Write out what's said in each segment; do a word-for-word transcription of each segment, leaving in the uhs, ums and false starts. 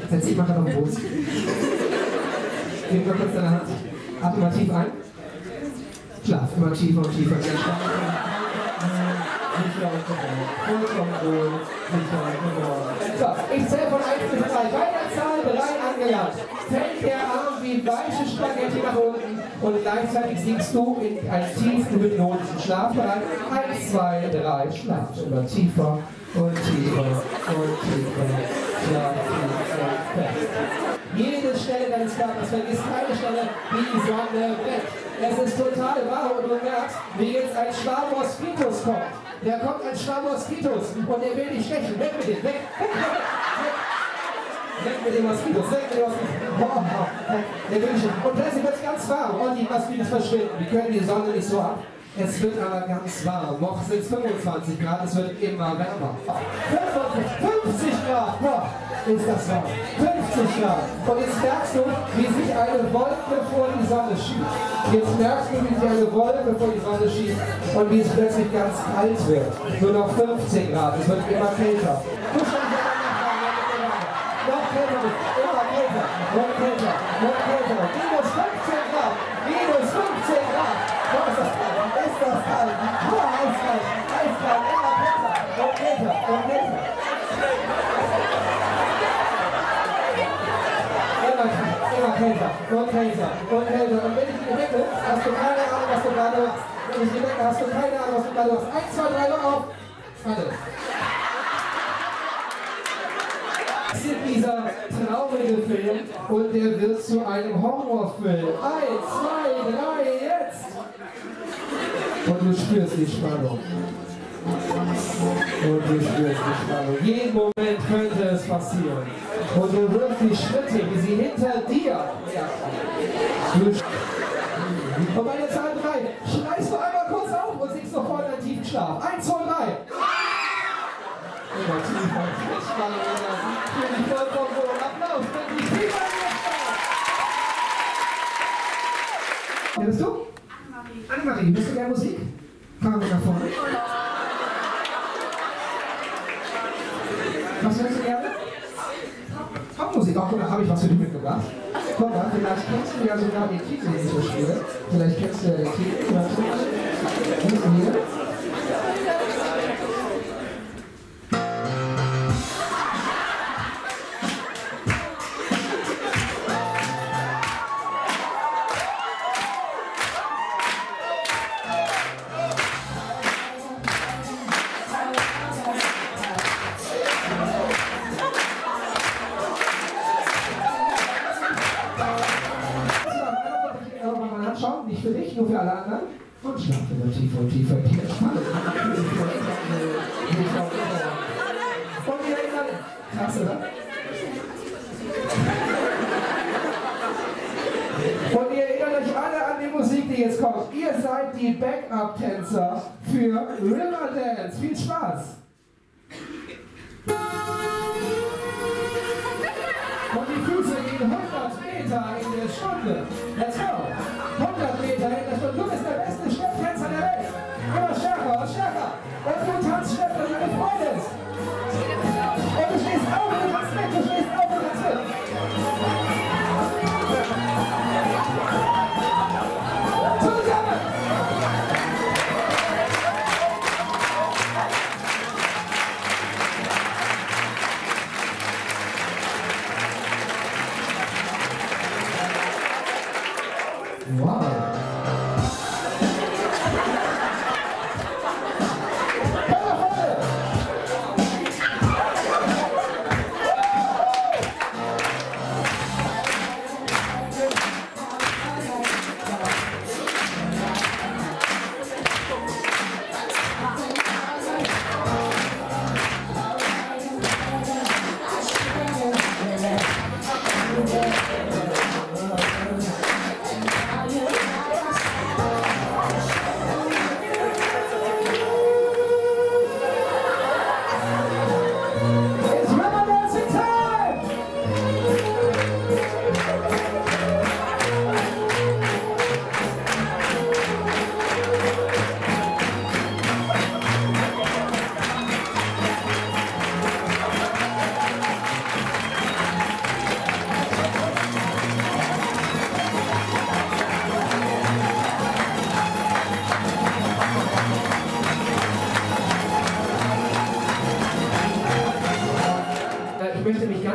Setz dich mal gerade auf den Boden. Nimm mal kurz deine Hand. Atme mal tief ein. Schlaf immer tiefer und tiefer. So, ich zähle von eins bis drei. Bei der Zahl drei angelangt fällt der Arm wie weiche Spaghetti nach unten und gleichzeitig sinkst du in einen tiefen hypnotischen Schlafbereich. eins, zwei, drei, Schlaf. Immer tiefer und tiefer und tiefer. Schlaf, tiefer, fest. Jede Stelle deines Körpers, vergiss keine Stelle, die Sonne brennt. Es ist total wahr und du merkst, wie jetzt ein Schwarm-Moskitos kommt. Der kommt ein Schwarm-Moskitos und der will dich stechen. Weg mit dem, weg, weg, weg, weg. Weg mit dem Moskitos, weg mit dem Moskitos. Oh, oh, der will dich stechen. Und plötzlich wird es ganz warm und die Moskitos verschwinden. Die können die Sonne nicht so ab. Es wird aber ganz warm. Noch sind es fünfundzwanzig Grad, es wird immer wärmer. fünfzig Grad, boah, ist das warm. fünfzig Grad. Und jetzt merkst du, wie sich eine Wolke vor die Sonne schiebt. Jetzt merkst du, wie sich eine Wolke vor die Sonne schiebt und wie es plötzlich ganz kalt wird. Nur noch fünfzehn Grad, es wird immer kälter. Du schon noch kälter, immer kälter, noch kälter, noch kälter. Minus fünfzehn Grad, minus fünfzehn Grad. Oh, ist das kalt, ist das kalt, oh, eiskalt, eiskalt, immer kälter, noch kälter, noch kälter. Immer kälter, und kälter, und kälter. Und wenn ich die wecke, hast du keine Ahnung, was du gerade machst. Wenn ich die wecke, hast du keine Ahnung, was du gerade machst. Eins, zwei, drei, noch auf. Warte. Das ist dieser traurige Film und der wird zu einem Horrorfilm. Eins, zwei, drei, jetzt! Und du spürst die Spannung. Und du spürst die Spannung. Jeden Moment könnte es passieren. Und du hörst die Schritte, wie sie hinter dir herkommen. Und bei der Zahl drei schreist du einmal kurz auf und sinkst sofort in einen tiefen Schlaf. Eins, zwei, drei. Immer tiefer. Spannung, für die vollkommen hohen Applaus. Für die tiefer. Wer bist du? Annemarie. Annemarie, bist du gerne Musik? Fahren wir nach vorne. Was hörst du gerne? Popmusik, auch da habe ich was für dich mitgebracht. Komm mal, vielleicht kennst du ja sogar den Titel, den ich so spiele. Vielleicht kennst du ja den Titel. Hörst du? Hörst du hier? Nicht für dich, nur für alle anderen. Und schlaf immer tiefer und tiefer. Die Entspannung. Und ihr erinnert. Krass, oder? Und ihr erinnert euch alle an die Musik, die jetzt kommt. Ihr seid die Backup-Tänzer für Riverdance. Viel Spaß! Und die Füße gehen hundert Meter in der Stunde. Let's go! hundert Meter in der Stunde. Du bist der beste Stepptänzer der Welt. Immer stärker und stärker. Und du tanzt Stepp, dass deine Freude ist. Und du stehst auf und du tanzt mit. Du stehst auf und tanzt mit. Zusammen!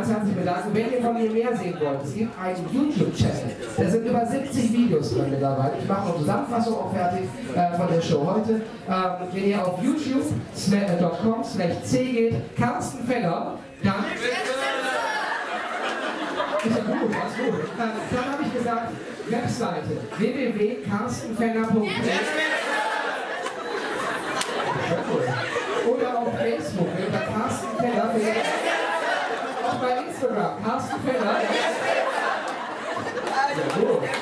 ganz herzlich bedanken. Wenn ihr von mir mehr sehen wollt, es gibt einen YouTube-Channel. Da sind über siebzig Videos drin mittlerweile. Ich mache eine Zusammenfassung auch fertig äh, von der Show heute. Ähm, wenn ihr auf youtube punkt com slash c geht, Carsten Fenner, dann... Ist ja gut, das ist gut. Ähm, dann habe ich gesagt, Webseite w w w punkt carstenfenner punkt de oder auf Facebook unter Carsten Fenner. Auch bei Instagram, Carsten Fenner. Ja, gut.